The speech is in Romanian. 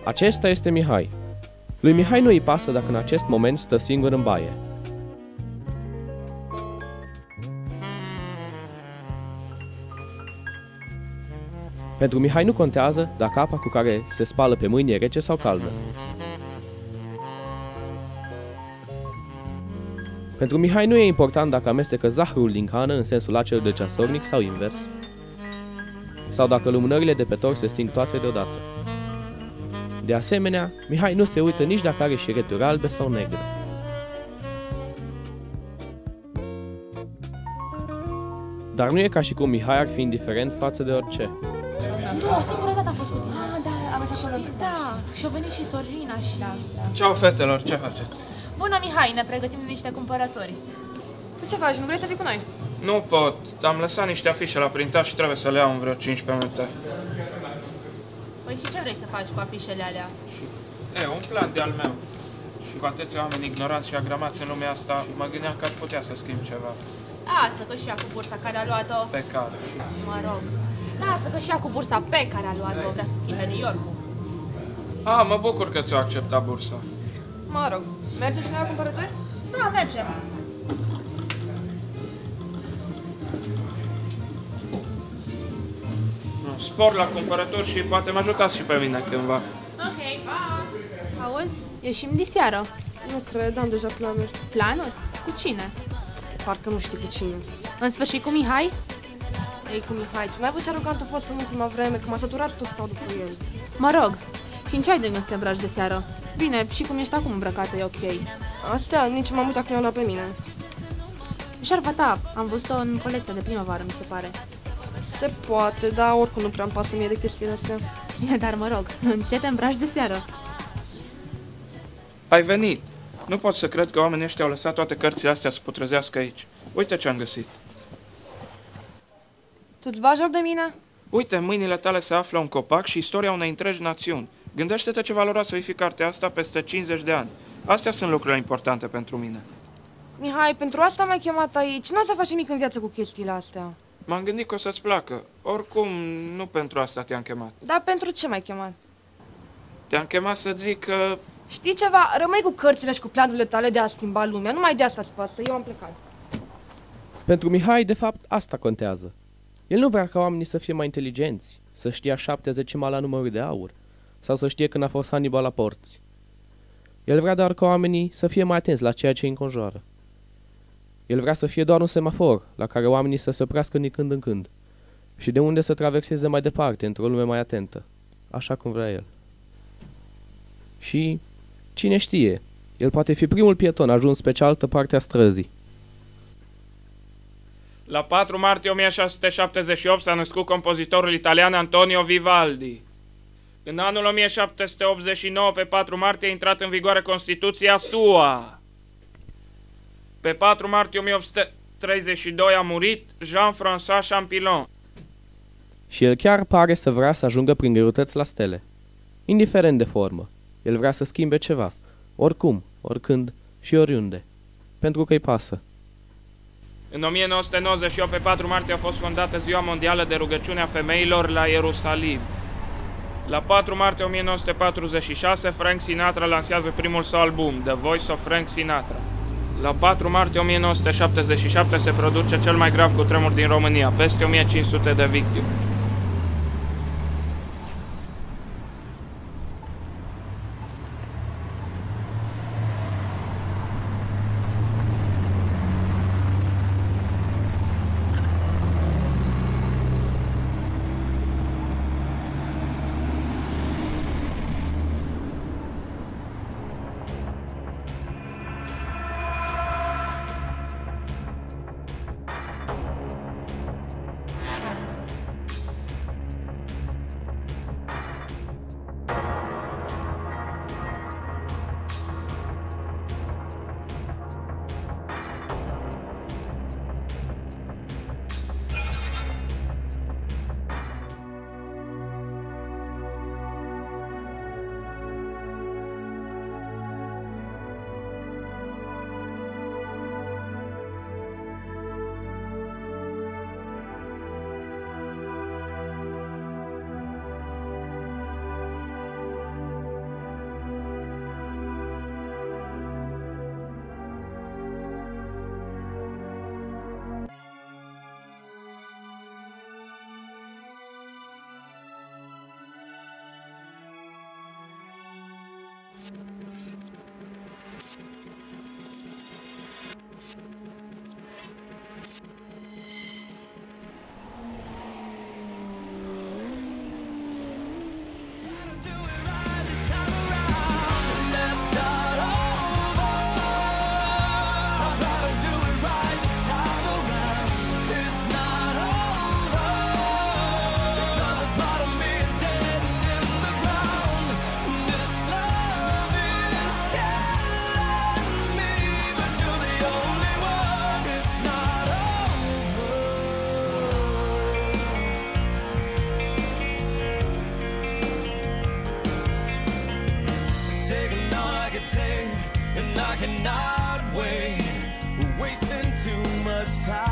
Acesta este Mihai. Lui Mihai nu îi pasă dacă în acest moment stă singur în baie. Pentru Mihai nu contează dacă apa cu care se spală pe mâini e rece sau caldă. Pentru Mihai nu e important dacă amestecă zahărul din cană în sensul acelui de ceasornic sau invers, sau dacă lumânările de pe tor se sting toate deodată. De asemenea, Mihai nu se uită nici dacă are șireturi albe sau negre. Dar nu e ca și cum Mihai ar fi indiferent față de orice. Nu, o singură dată am fost cu tine. Da, am mers acolo. Da, și au venit și Sorina și da. Ceau, fetelor, ce faceți? Bună, Mihai, ne pregătim niște cumpărături. Tu ce faci? Nu vrei să fii cu noi? Nu pot, am lăsat niște afișe la printat și trebuie să le iau în vreo 15 minute. Păi și ce vrei să faci cu afișele alea? E, un plan de-al meu. Și cu atâția oameni ignorați și agramați în lumea asta, mă gândeam că aș putea să schimb ceva. Lasă că și ea cu bursa care a luat-o. Pe care? Mă rog. Lasă că și ea cu bursa pe care a luat-o vrea să schimbe New York-ul. Ah, mă bucur că ți-o acceptat bursa. Mă rog. Mergem și noi la cumpărături? Da, mergem. Spor la cumpărături și poate mă ajutați și pe mine cândva. Ok, pa! Auzi? Ieșim diseară. Nu cred, am deja planuri. Planuri? Cu cine? Parcă nu știu cu cine. În sfârșit cu Mihai? Ei, cu Mihai, tu n-ai văzut ce arogant a fost în ultima vreme, că m-a săturat să stau după el. Mă rog. Și în ce ai de gând să te îmbraci de seară? Bine, și cum ești acum îmbrăcată e ok. Astea, nici m-am uitat când i-au luat pe mine. Șarfa ta, am văzut-o în colecția de primăvară, mi se pare. Se poate, dar oricum nu prea îmi pasă mie de chestiile astea. Dar mă rog, în ce te îmbraci de seară? Ai venit. Nu pot să cred că oamenii ăștia au lăsat toate cărțile astea să putrezească aici. Uite ce am găsit. Tu-ți bagi joc de mine? Uite, în mâinile tale se află un copac și istoria unei întregi națiuni. Gândește-te ce valoros să fi cartea asta peste 50 de ani. Astea sunt lucrurile importante pentru mine. Mihai, pentru asta m-ai chemat aici. Nu o să faci nimic în viață cu chestiile astea. M-am gândit că o să-ți placă. Oricum, nu pentru asta te-am chemat. Dar pentru ce m-ai chemat? Te-am chemat să zic că... Știi ceva? Rămâi cu cărțile și cu planurile tale de a schimba lumea. Numai de asta-ți pasă. Eu am plecat. Pentru Mihai, de fapt, asta contează. El nu vrea ca oamenii să fie mai inteligenți, să știe a 70 la numărul de aur, sau să știe când a fost Hannibal la porți. El vrea doar ca oamenii să fie mai atenți la ceea ce îi înconjoară. El vrea să fie doar un semafor, la care oamenii să se oprească din când în când, și de unde să traverseze mai departe, într-o lume mai atentă, așa cum vrea el. Și, cine știe, el poate fi primul pieton ajuns pe cealaltă parte a străzii. La 4 martie 1678 s-a născut compozitorul italian Antonio Vivaldi. În anul 1789, pe 4 martie, a intrat în vigoare Constituția SUA. Pe 4 martie 1832 a murit Jean-François Champollion. Și el chiar pare să vrea să ajungă prin greutăți la stele. Indiferent de formă, el vrea să schimbe ceva, oricum, oricând și oriunde, pentru că îi pasă. În 1998, pe 4 martie, a fost fondată Ziua Mondială de Rugăciune a Femeilor la Ierusalim. La 4 martie 1946, Frank Sinatra lansează primul său album, The Voice of Frank Sinatra. La 4 martie 1977 se produce cel mai grav cutremur din România, peste 1500 de victime. cannot wait. We're wasting too much time.